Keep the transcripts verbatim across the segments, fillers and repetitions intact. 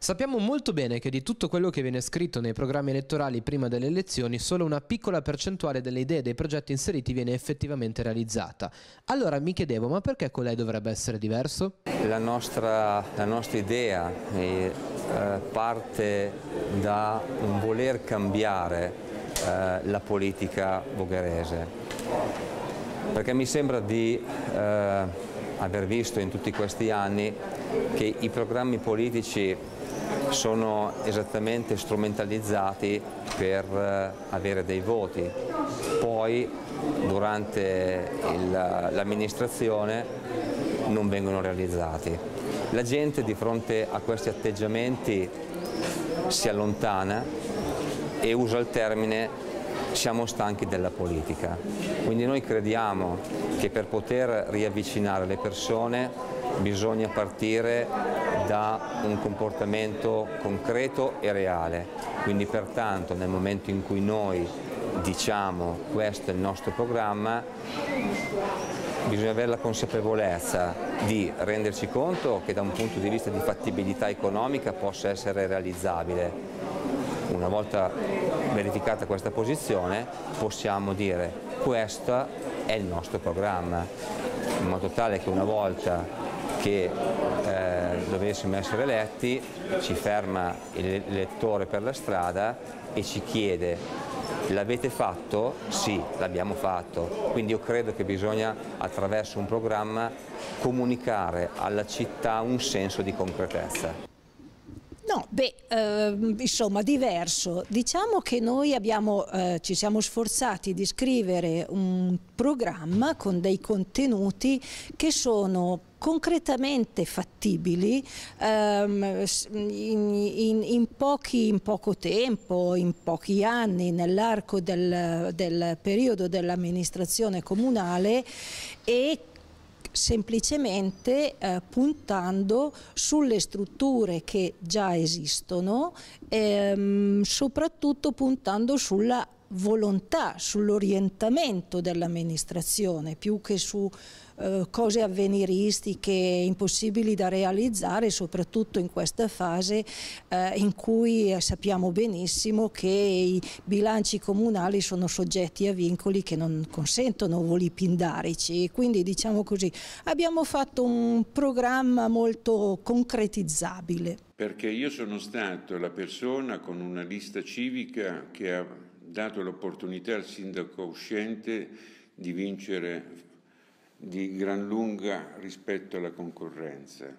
Sappiamo molto bene che di tutto quello che viene scritto nei programmi elettorali prima delle elezioni solo una piccola percentuale delle idee e dei progetti inseriti viene effettivamente realizzata. Allora mi chiedevo, ma perché con lei dovrebbe essere diverso? La nostra, la nostra idea eh, parte da un voler cambiare eh, la politica vogherese, perché mi sembra di eh, aver visto in tutti questi anni che i programmi politici sono esattamente strumentalizzati per avere dei voti, poi durante l'amministrazione non vengono realizzati. La gente di fronte a questi atteggiamenti si allontana e usa il termine siamo stanchi della politica. Quindi noi crediamo che per poter riavvicinare le persone bisogna partire da un comportamento concreto e reale, quindi pertanto nel momento in cui noi diciamo questo è il nostro programma bisogna avere la consapevolezza di renderci conto che da un punto di vista di fattibilità economica possa essere realizzabile. Una volta verificata questa posizione possiamo dire questo è il nostro programma, in modo tale che una volta che eh, dovessimo essere eletti ci ferma l'elettore per la strada e ci chiede l'avete fatto? Sì, l'abbiamo fatto. Quindi io credo che bisogna attraverso un programma comunicare alla città un senso di concretezza. No, beh, eh, insomma, diverso. Diciamo che noi abbiamo, eh, ci siamo sforzati di scrivere un programma con dei contenuti che sono concretamente fattibili ehm, in, in, in, pochi, in poco tempo, in pochi anni, nell'arco del, del periodo dell'amministrazione comunale e semplicemente eh, puntando sulle strutture che già esistono, ehm, soprattutto puntando sulla volontà, sull'orientamento dell'amministrazione, più che su eh, cose avveniristiche impossibili da realizzare, soprattutto in questa fase eh, in cui sappiamo benissimo che i bilanci comunali sono soggetti a vincoli che non consentono voli pindarici. Quindi, diciamo così, abbiamo fatto un programma molto concretizzabile. Perché io sono stato la persona con una lista civica che ha dato l'opportunità al sindaco uscente di vincere di gran lunga rispetto alla concorrenza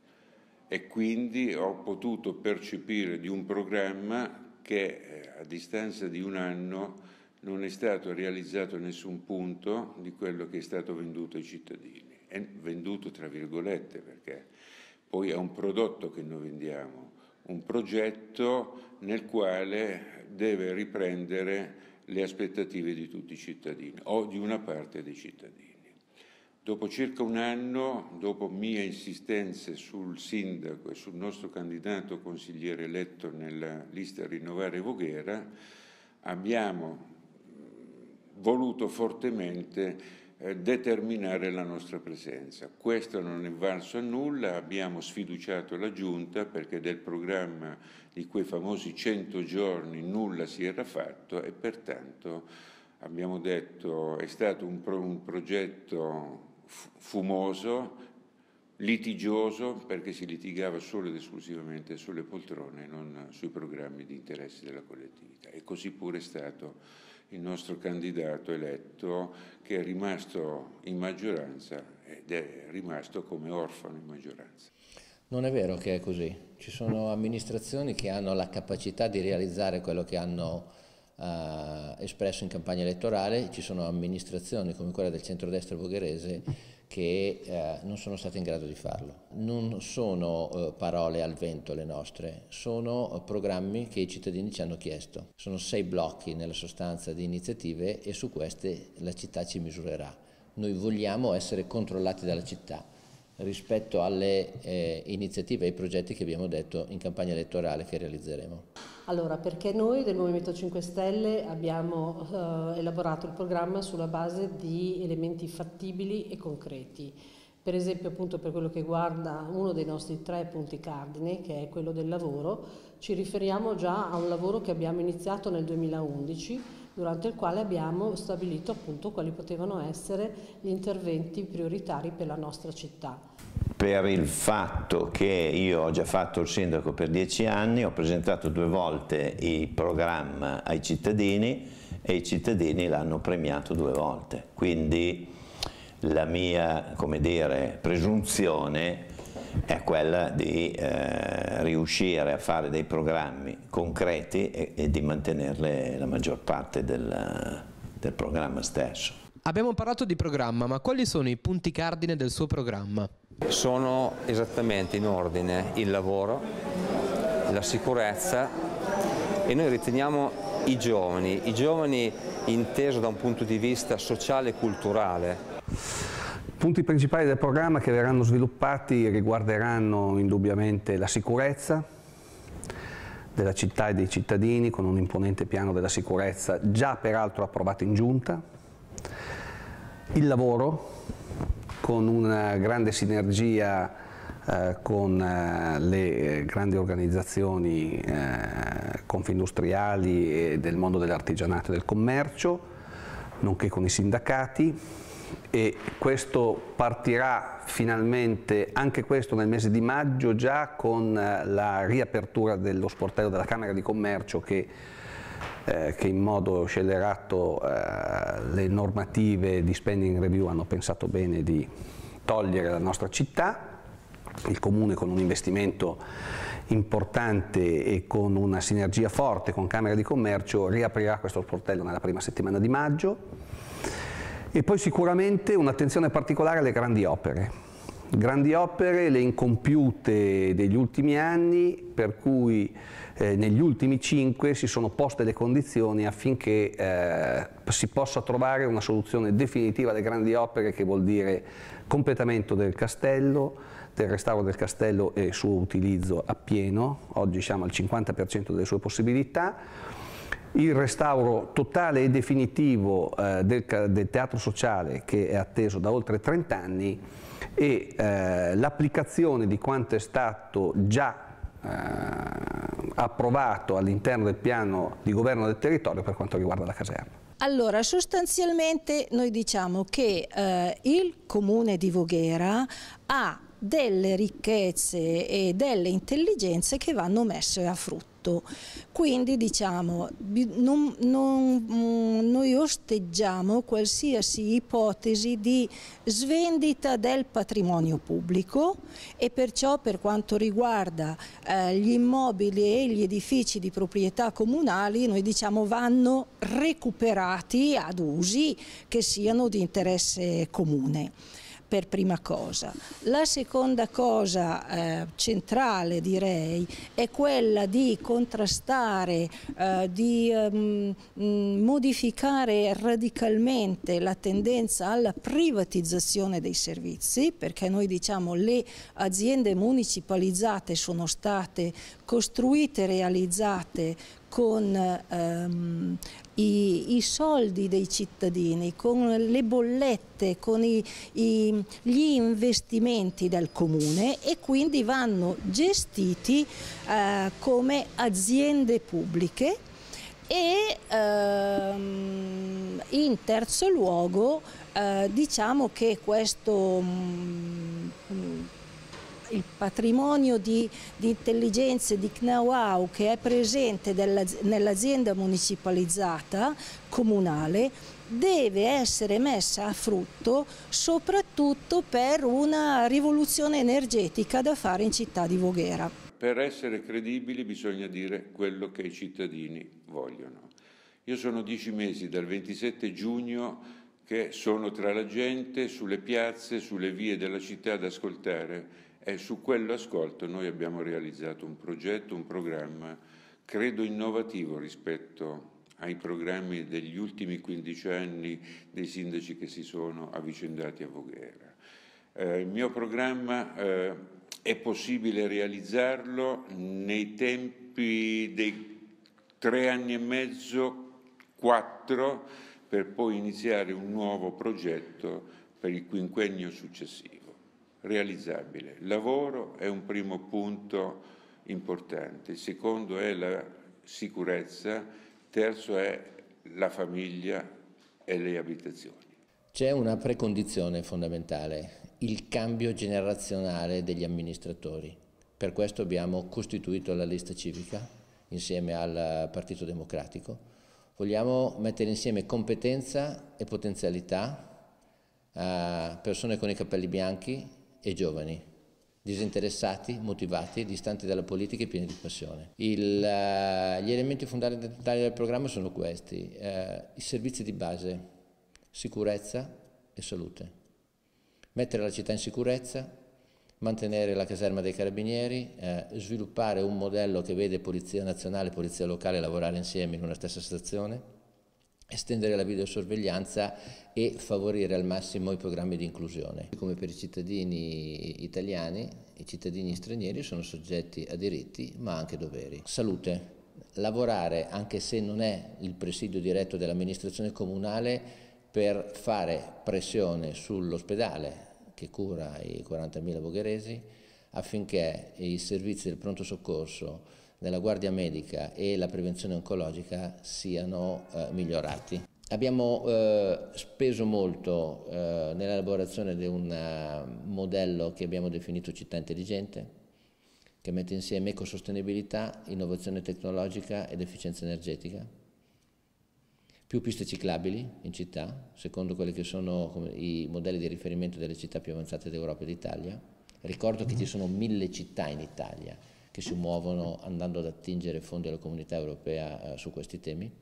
e quindi ho potuto percepire di un programma che a distanza di un anno non è stato realizzato nessun punto di quello che è stato venduto ai cittadini. È venduto tra virgolette perché poi è un prodotto che noi vendiamo, un progetto nel quale deve riprendere le aspettative di tutti i cittadini o di una parte dei cittadini. Dopo circa un anno, dopo mie insistenze sul sindaco e sul nostro candidato consigliere eletto nella lista Rinnovare Voghera, abbiamo voluto fortemente eh, determinare la nostra presenza. Questo non è valso a nulla, abbiamo sfiduciato la Giunta perché del programma di quei famosi cento giorni nulla si era fatto e pertanto abbiamo detto è stato un, pro, un progetto fumoso, litigioso, perché si litigava solo ed esclusivamente sulle poltrone, non sui programmi di interesse della collettività. E così pure è stato il nostro candidato eletto, che è rimasto in maggioranza ed è rimasto come orfano in maggioranza. Non è vero che è così. Ci sono amministrazioni che hanno la capacità di realizzare quello che hanno Uh, espresso in campagna elettorale, ci sono amministrazioni come quella del centrodestra vogherese che uh, non sono state in grado di farlo. Non sono uh, parole al vento le nostre, sono uh, programmi che i cittadini ci hanno chiesto. Sono sei blocchi nella sostanza di iniziative e su queste la città ci misurerà. Noi vogliamo essere controllati dalla città rispetto alle eh, iniziative e ai progetti che abbiamo detto in campagna elettorale che realizzeremo. Allora, perché noi del Movimento cinque Stelle abbiamo eh, elaborato il programma sulla base di elementi fattibili e concreti. Per esempio, appunto, per quello che riguarda uno dei nostri tre punti cardine, che è quello del lavoro, ci riferiamo già a un lavoro che abbiamo iniziato nel duemilaundici, durante il quale abbiamo stabilito appunto quali potevano essere gli interventi prioritari per la nostra città. Per il fatto che io ho già fatto il sindaco per dieci anni, ho presentato due volte il programma ai cittadini e i cittadini l'hanno premiato due volte, quindi la mia, come dire, presunzione è quella di eh, riuscire a fare dei programmi concreti e, e di mantenerle la maggior parte del, del programma stesso. Abbiamo parlato di programma, ma quali sono i punti cardine del suo programma? Sono esattamente in ordine il lavoro, la sicurezza e noi riteniamo i giovani, i giovani inteso da un punto di vista sociale e culturale. I punti principali del programma che verranno sviluppati riguarderanno indubbiamente la sicurezza della città e dei cittadini, con un imponente piano della sicurezza già peraltro approvato in giunta, il lavoro con una grande sinergia eh, con eh, le grandi organizzazioni eh, confindustriali e del mondo dell'artigianato e del commercio, nonché con i sindacati, e questo partirà finalmente, anche questo nel mese di maggio, già con la riapertura dello sportello della Camera di Commercio che, eh, che in modo scellerato eh, le normative di spending review hanno pensato bene di togliere la nostra città. Il Comune, con un investimento importante e con una sinergia forte con Camera di Commercio, riaprirà questo sportello nella prima settimana di maggio. E poi sicuramente un'attenzione particolare alle grandi opere, grandi opere, le incompiute degli ultimi anni, per cui eh, negli ultimi cinque si sono poste le condizioni affinché eh, si possa trovare una soluzione definitiva alle grandi opere, che vuol dire completamento del castello, del restauro del castello e suo utilizzo appieno. Oggi siamo al cinquanta per cento delle sue possibilità. Il restauro totale e definitivo eh, del, del teatro sociale, che è atteso da oltre trenta anni, e eh, l'applicazione di quanto è stato già eh, approvato all'interno del piano di governo del territorio per quanto riguarda la caserma. Allora, sostanzialmente noi diciamo che eh, il Comune di Voghera ha delle ricchezze e delle intelligenze che vanno messe a frutto. Quindi diciamo, non, non, noi osteggiamo qualsiasi ipotesi di svendita del patrimonio pubblico, e perciò per quanto riguarda eh, gli immobili e gli edifici di proprietà comunali, noi diciamo vanno recuperati ad usi che siano di interesse comune. Per prima cosa. La seconda cosa eh, centrale, direi, è quella di contrastare, eh, di um, modificare radicalmente la tendenza alla privatizzazione dei servizi, perché noi diciamo le aziende municipalizzate sono state costruite e realizzate con ehm, i, i soldi dei cittadini, con le bollette, con i, i, gli investimenti del comune, e quindi vanno gestiti eh, come aziende pubbliche. E ehm, in terzo luogo eh, diciamo che questo mh, il patrimonio di, di intelligenze, di know-how che è presente nell'azienda municipalizzata comunale deve essere messa a frutto soprattutto per una rivoluzione energetica da fare in città di Voghera. Per essere credibili bisogna dire quello che i cittadini vogliono. Io sono dieci mesi, dal ventisette giugno, che sono tra la gente, sulle piazze, sulle vie della città ad ascoltare. E su quello ascolto noi abbiamo realizzato un progetto, un programma, credo innovativo rispetto ai programmi degli ultimi quindici anni dei sindaci che si sono avvicendati a Voghera. Eh, il mio programma eh, è possibile realizzarlo nei tempi dei tre anni e mezzo, quattro, per poi iniziare un nuovo progetto per il quinquennio successivo. realizzabile. Lavoro è un primo punto importante, il secondo è la sicurezza, terzo è la famiglia e le abitazioni. C'è una precondizione fondamentale, il cambio generazionale degli amministratori. Per questo abbiamo costituito la lista civica insieme al Partito Democratico. Vogliamo mettere insieme competenza e potenzialità a persone con i capelli bianchi e giovani, disinteressati, motivati, distanti dalla politica e pieni di passione. Il, uh, gli elementi fondamentali del programma sono questi, uh, i servizi di base, sicurezza e salute. Mettere la città in sicurezza, mantenere la caserma dei carabinieri, eh, sviluppare un modello che vede Polizia Nazionale e Polizia Locale lavorare insieme in una stessa stazione, estendere la videosorveglianza e favorire al massimo i programmi di inclusione. Come per i cittadini italiani, i cittadini stranieri sono soggetti a diritti ma anche doveri. Salute, lavorare anche se non è il presidio diretto dell'amministrazione comunale per fare pressione sull'ospedale che cura i quarantamila vogheresi affinché i servizi del pronto soccorso, della guardia medica e la prevenzione oncologica siano eh, migliorati. Abbiamo eh, speso molto eh, nell'elaborazione di un uh, modello che abbiamo definito città intelligente, che mette insieme ecosostenibilità, innovazione tecnologica ed efficienza energetica. Più piste ciclabili in città, secondo quelli che sono come, i modelli di riferimento delle città più avanzate d'Europa e d'Italia. Ricordo che ci sono mille città in Italia che si muovono andando ad attingere fondi alla Comunità Europea eh, su questi temi.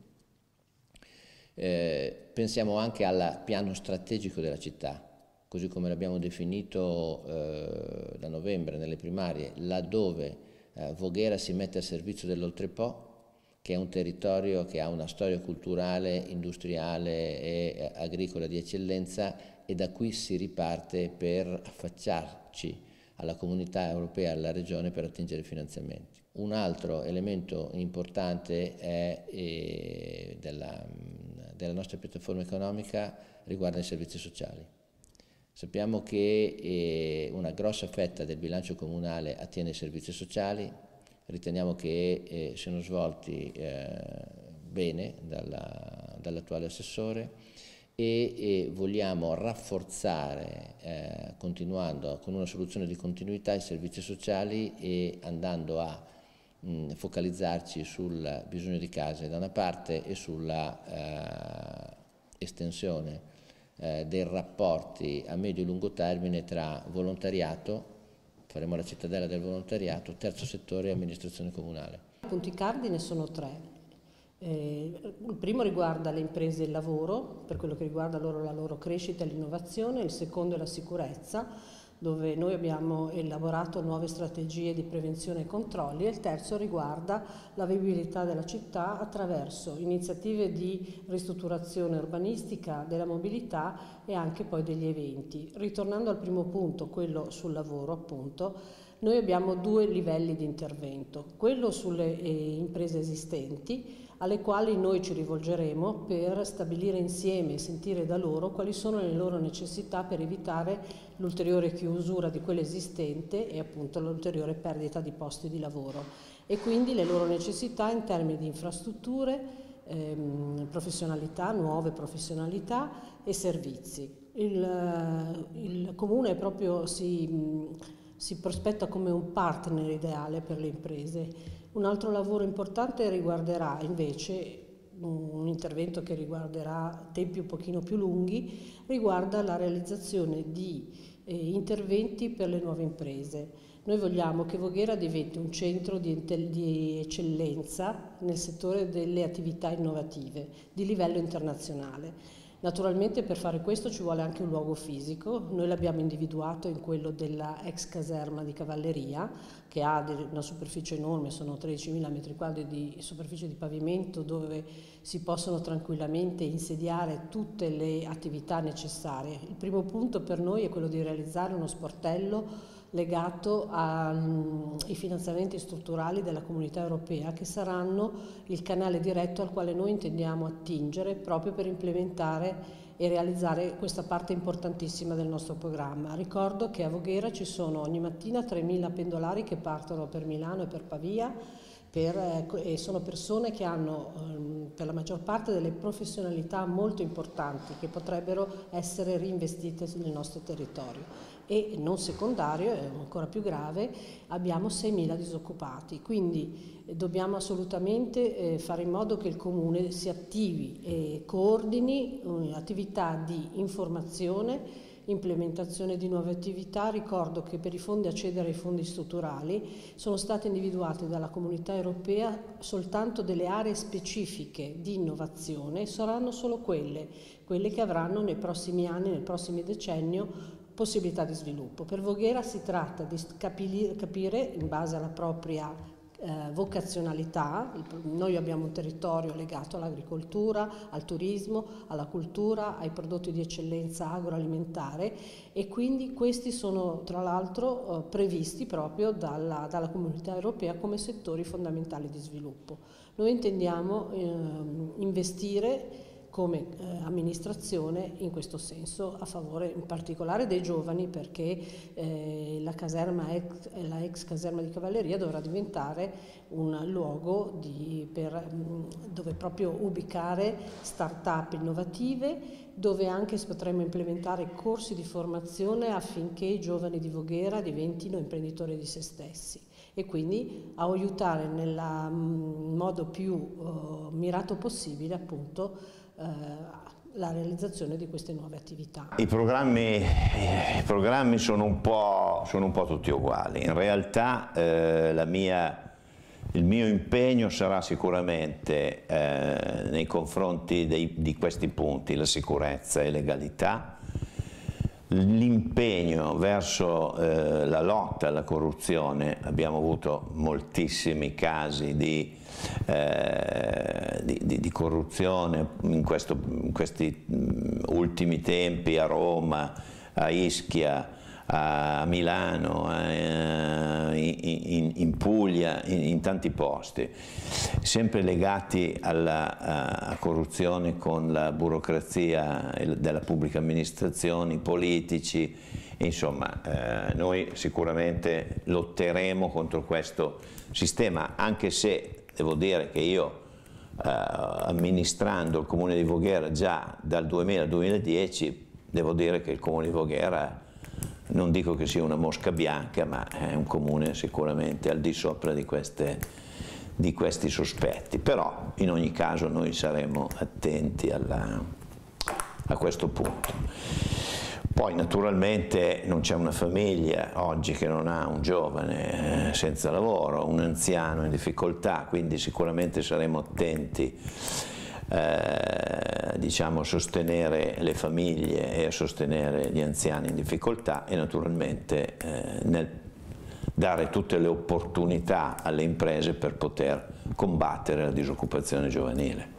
Eh, pensiamo anche al piano strategico della città, così come l'abbiamo definito eh, da novembre nelle primarie, laddove eh, Voghera si mette a servizio dell'Oltrepo, che è un territorio che ha una storia culturale, industriale e agricola di eccellenza, e da qui si riparte per affacciarci alla comunità europea e alla regione per attingere finanziamenti. Un altro elemento importante è, eh, della, della nostra piattaforma economica riguarda i servizi sociali. Sappiamo che eh, una grossa fetta del bilancio comunale attiene ai servizi sociali. Riteniamo che eh, siano svolti eh, bene dalla, dall'attuale assessore e, e vogliamo rafforzare, eh, continuando con una soluzione di continuità, i servizi sociali e andando a mh, focalizzarci sul bisogno di case da una parte e sulla eh, estensione eh, dei rapporti a medio e lungo termine tra volontariato, faremo la cittadella del volontariato, terzo settore e amministrazione comunale. I punti cardine sono tre. Eh, il primo riguarda le imprese e il lavoro, per quello che riguarda loro, la loro crescita e l'innovazione, il secondo è la sicurezza, dove noi abbiamo elaborato nuove strategie di prevenzione e controlli, e il terzo riguarda la vivibilità della città attraverso iniziative di ristrutturazione urbanistica, della mobilità e anche poi degli eventi. Ritornando al primo punto, quello sul lavoro appunto, noi abbiamo due livelli di intervento, quello sulle eh, imprese esistenti, alle quali noi ci rivolgeremo per stabilire insieme e sentire da loro quali sono le loro necessità per evitare l'ulteriore chiusura di quella esistente e appunto l'ulteriore perdita di posti di lavoro, e quindi le loro necessità in termini di infrastrutture, ehm, professionalità, nuove professionalità e servizi. Il, il Comune proprio si, si prospetta come un partner ideale per le imprese. Un altro lavoro importante riguarderà invece un intervento che riguarderà tempi un pochino più lunghi, riguarda la realizzazione di eh, interventi per le nuove imprese. Noi vogliamo che Voghera diventi un centro di, di eccellenza nel settore delle attività innovative di livello internazionale. Naturalmente per fare questo ci vuole anche un luogo fisico. Noi l'abbiamo individuato in quello della ex caserma di cavalleria, che ha una superficie enorme, sono tredicimila metri quadri di superficie di pavimento, dove si possono tranquillamente insediare tutte le attività necessarie. Il primo punto per noi è quello di realizzare uno sportello legato ai finanziamenti strutturali della Comunità Europea, che saranno il canale diretto al quale noi intendiamo attingere proprio per implementare e realizzare questa parte importantissima del nostro programma. Ricordo che a Voghera ci sono ogni mattina tremila pendolari che partono per Milano e per Pavia, per, e sono persone che hanno ehm, per la maggior parte delle professionalità molto importanti che potrebbero essere reinvestite nel nostro territorio. E non secondario, è ancora più grave, abbiamo seimila disoccupati, quindi eh, dobbiamo assolutamente eh, fare in modo che il Comune si attivi e coordini eh, attività di informazione, implementazione di nuove attività. Ricordo che per i fondi accedere ai fondi strutturali sono state individuate dalla Comunità Europea soltanto delle aree specifiche di innovazione, saranno solo quelle, quelle che avranno nei prossimi anni, nel prossimo decennio, possibilità di sviluppo. Per Voghera si tratta di capire, capire in base alla propria eh, vocazionalità. Noi abbiamo un territorio legato all'agricoltura, al turismo, alla cultura, ai prodotti di eccellenza agroalimentare e quindi questi sono tra l'altro eh, previsti proprio dalla, dalla Comunità Europea come settori fondamentali di sviluppo. Noi intendiamo eh, investire come eh, amministrazione in questo senso a favore in particolare dei giovani, perché eh, la, caserma ex, la ex caserma di cavalleria dovrà diventare un luogo di, per, dove proprio ubicare start-up innovative, dove anche potremmo implementare corsi di formazione affinché i giovani di Voghera diventino imprenditori di se stessi e quindi a aiutare nel modo più uh, mirato possibile appunto la realizzazione di queste nuove attività. I programmi, i programmi sono, un po', sono un po' tutti uguali. In realtà eh, la mia, il mio impegno sarà sicuramente eh, nei confronti dei, di questi punti, la sicurezza e legalità, l'impegno verso eh, la lotta alla corruzione. Abbiamo avuto moltissimi casi di Eh, di, di, di corruzione in, questo, in questi ultimi tempi a Roma, a Ischia, a Milano, a, in, in Puglia, in, in tanti posti, sempre legati alla a corruzione con la burocrazia della pubblica amministrazione, i politici, insomma eh, noi sicuramente lotteremo contro questo sistema, anche se devo dire che io, eh, amministrando il Comune di Voghera già dal duemila al duemiladieci, devo dire che il Comune di Voghera, non dico che sia una mosca bianca, ma è un comune sicuramente al di sopra di, queste, di questi sospetti. Però in ogni caso noi saremo attenti alla, a questo punto. Poi naturalmente non c'è una famiglia oggi che non ha un giovane senza lavoro, un anziano in difficoltà, quindi sicuramente saremo attenti eh, diciamo, a sostenere le famiglie e a sostenere gli anziani in difficoltà e naturalmente eh, nel dare tutte le opportunità alle imprese per poter combattere la disoccupazione giovanile.